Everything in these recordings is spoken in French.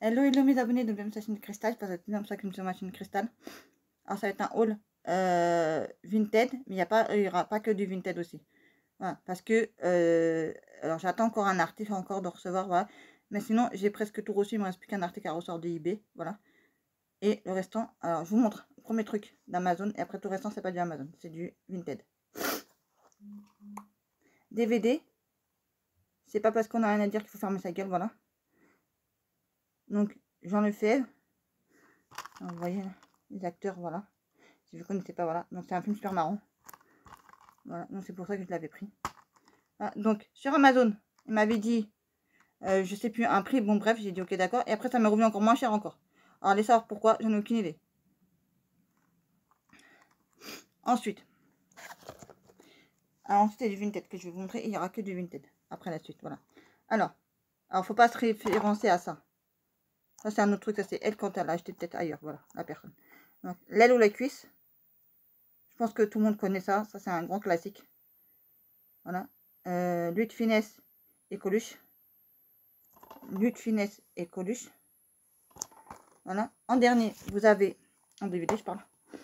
Hello, hello mes abonnés, donc bienvenue sur la chaîne Cristal. Ça fait comme ça que je me suis sur ma chaîne Cristal. Alors ça va être un haul Vinted, mais il y aura pas que du Vinted aussi. Voilà, parce que alors j'attends encore un article encore de recevoir, voilà. Mais sinon j'ai presque tout reçu, il me reste plus qu'un article à recevoir de eBay, voilà. Et le restant, alors je vous montre le premier truc d'Amazon, et après tout le restant c'est pas du Amazon, c'est du Vinted. DVD, c'est pas parce qu'on a rien à dire qu'il faut fermer sa gueule, voilà. Donc j'en ai fait. Alors, vous voyez là, les acteurs, voilà. Si vous ne connaissez pas, voilà. Donc c'est un film super marrant. Voilà, donc c'est pour ça que je l'avais pris. Voilà. Donc sur Amazon, il m'avait dit, je sais plus, un prix. Bon bref, j'ai dit ok d'accord. Et après ça m'est revenu encore moins cher encore. Alors allez savoir pourquoi, j'en ai aucune idée. Ensuite, ensuite il y a du Vinted que je vais vous montrer. Il n'y aura que du Vinted après la suite, voilà. Alors faut pas se référencer à ça. Ça c'est un autre truc, ça c'est elle quand elle a acheté peut-être ailleurs, voilà, la personne. Donc l'aile ou la cuisse. Je pense que tout le monde connaît ça. Ça c'est un grand classique. Voilà. Lutte finesse et Coluche. Lutte finesse et Coluche. Voilà. En dernier, vous avez, en DVD je parle,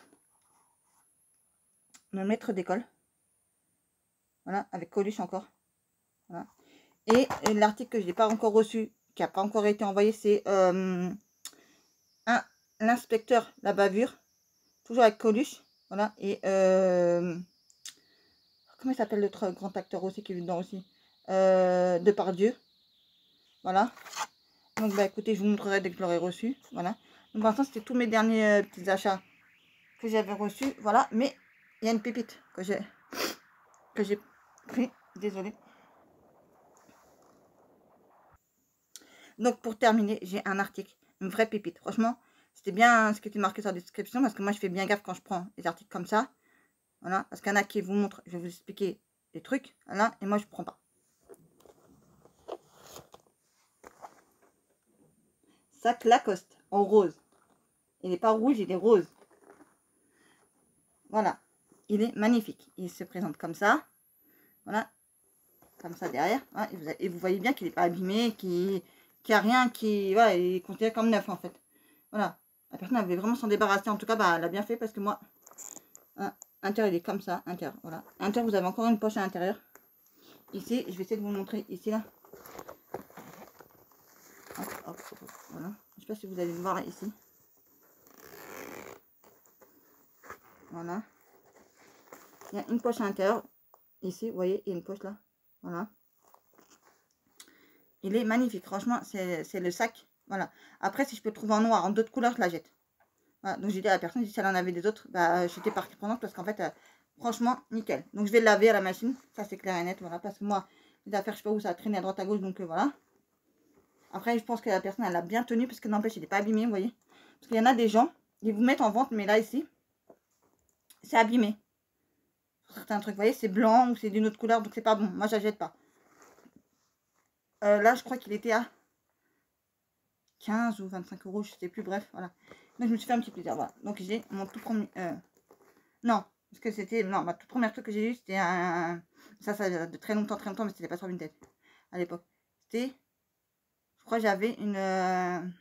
le maître d'école. Voilà, avec Coluche encore. Voilà. Et l'article que je n'ai pas encore reçu, qui n'a pas encore été envoyé, c'est l'inspecteur la bavure. Toujours avec Coluche. Voilà. Et comment il s'appelle l'autre grand acteur aussi qui est dedans aussi, Depardieu. Voilà. Donc bah écoutez, je vous montrerai dès que je l'aurai reçu. Voilà. Donc pour l'instant, c'était tous mes derniers petits achats que j'avais reçus. Voilà. Mais il y a une pépite que j'ai pris. Désolée. Donc pour terminer, j'ai un article, une vraie pépite. Franchement, c'était bien ce qui était marqué sur la description parce que moi je fais bien gaffe quand je prends des articles comme ça. Voilà. Parce qu'il y en a qui vous montrent, je vais vous expliquer des trucs. Voilà. Et moi je prends pas. Sac Lacoste en rose. Il n'est pas rouge, il est rose. Voilà. Il est magnifique. Il se présente comme ça. Voilà. Comme ça derrière. Voilà. Et vous voyez bien qu'il n'est pas abîmé, qu'il n'y a rien qui... Voilà, il est considéré comme neuf en fait. Voilà. La personne avait vraiment s'en débarrasser. En tout cas, bah, elle a bien fait parce que moi... Hein, intérieur, il est comme ça. Intérieur, voilà. Intérieur, vous avez encore une poche à l'intérieur. Ici, je vais essayer de vous montrer. Ici, là. Hop, hop, hop, voilà. Je sais pas si vous allez le voir là, ici. Voilà. Il y a une poche à l'intérieur. Ici, vous voyez, il y a une poche là. Voilà. Il est magnifique. Franchement, c'est le sac. Voilà. Après, si je peux le trouver en noir, en d'autres couleurs, je la jette. Voilà. Donc, j'ai dit à la personne, si elle en avait des autres, bah, j'étais partie prenante parce qu'en fait, franchement, nickel. Donc, je vais le laver à la machine. Ça, c'est clair et net. Voilà. Parce que moi, les affaires, je sais pas où ça a traîné à droite à gauche. Donc, voilà. Après, je pense que la personne, elle a bien tenu parce que n'empêche, il n'est pas abîmé, vous voyez. Parce qu'il y en a des gens, ils vous mettent en vente, mais là, ici, c'est abîmé. Certains trucs, vous voyez, c'est blanc ou c'est d'une autre couleur, donc c'est pas bon. Moi, je la jette pas. Là, je crois qu'il était à 15 ou 25 euros, je sais plus, bref, voilà. Donc, je me suis fait un petit plaisir, voilà. Donc, j'ai mon tout premier... non, parce que c'était... Non, ma toute première truc que j'ai eu, c'était un... Ça de très longtemps, mais c'était pas sur Vinted, à l'époque. C'était... Je crois que j'avais une...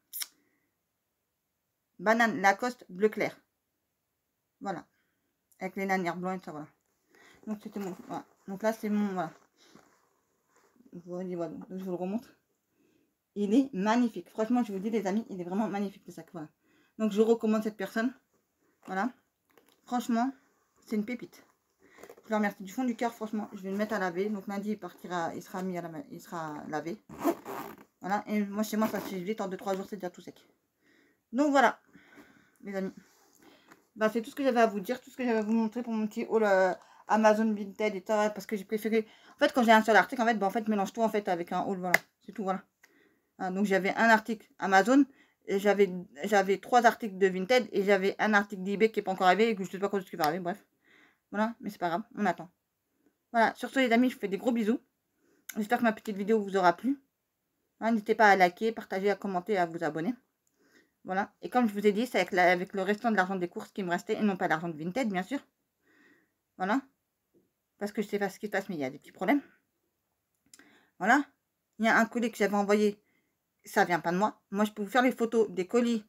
banane Lacoste bleu clair. Voilà. Avec les lanières blancs et ça, voilà. Donc, c'était mon... Voilà. Donc, là, c'est mon... Voilà. Voilà. Donc, je vous le remontre. Il est magnifique. Franchement, je vous dis, les amis, il est vraiment magnifique, le sac. Voilà. Donc, je recommande cette personne. Voilà. Franchement, c'est une pépite. Je le remercie du fond du cœur. Franchement, je vais le mettre à laver. Donc, lundi, il partira, il sera mis à il sera lavé. Voilà. Et moi, chez moi, ça se fait vite. En 2-3 jours, c'est déjà tout sec. Donc, voilà, les amis. Bah, c'est tout ce que j'avais à vous dire. Tout ce que j'avais à vous montrer pour mon petit haul Amazon Vinted et tout. Parce que j'ai préféré... En fait, quand j'ai un seul article, en fait, bah, en fait, je mélange tout, en fait, avec un haul. Voilà. C'est tout, voilà. Donc j'avais un article Amazon, et j'avais 3 articles de Vinted et j'avais un article d'eBay qui n'est pas encore arrivé et que je ne sais pas quand est-ce qu'il va arriver, bref. Voilà, mais c'est pas grave, on attend. Voilà, sur ce les amis, je vous fais des gros bisous. J'espère que ma petite vidéo vous aura plu. Voilà, n'hésitez pas à liker, partager, à commenter et à vous abonner. Voilà, et comme je vous ai dit, c'est avec le restant de l'argent des courses qui me restait et non pas l'argent de Vinted, bien sûr. Voilà, parce que je sais pas ce qui se passe, mais il y a des petits problèmes. Voilà, il y a un colis que j'avais envoyé ça vient pas de moi. Moi, je peux vous faire les photos des colis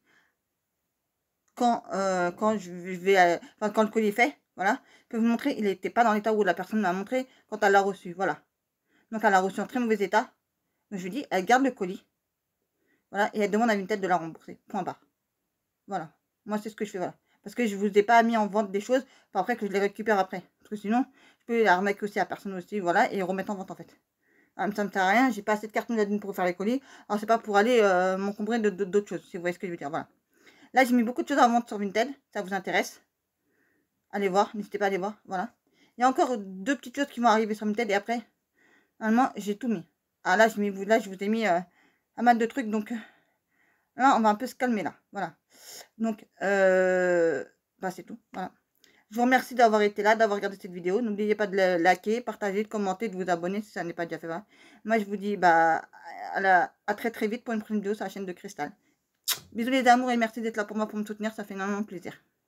quand je vais, enfin, quand le colis est fait, voilà. Je peux vous montrer, il n'était pas dans l'état où la personne m'a montré quand elle l'a reçu, voilà. Donc, elle l'a reçu en très mauvais état. Donc, je lui dis, elle garde le colis, voilà, et elle demande à Vinted de la rembourser, point barre. Voilà. Moi, c'est ce que je fais, voilà. Parce que je vous ai pas mis en vente des choses pour après que je les récupère après. Parce que sinon, je peux la remettre aussi à personne aussi, voilà, et remettre en vente en fait. Ah, ça me sert à rien, j'ai pas assez de carton d'admin pour faire les colis. Alors, c'est pas pour aller m'encombrer d'autres choses, si vous voyez ce que je veux dire, voilà. Là, j'ai mis beaucoup de choses en vente sur Vinted, ça vous intéresse. Allez voir, n'hésitez pas à aller voir, voilà. Il y a encore 2 petites choses qui vont arriver sur Vinted et après, normalement, j'ai tout mis. Ah là, là, je vous ai mis pas mal de trucs, donc là, on va un peu se calmer là, voilà. Donc, bah, c'est tout, voilà. Je vous remercie d'avoir été là, d'avoir regardé cette vidéo. N'oubliez pas de liker, partager, de commenter, de vous abonner si ça n'est pas déjà fait. Voilà. Moi, je vous dis bah, à très très vite pour une prochaine vidéo sur la chaîne de Cristal. Bisous les amours et merci d'être là pour moi, pour me soutenir. Ça fait énormément plaisir.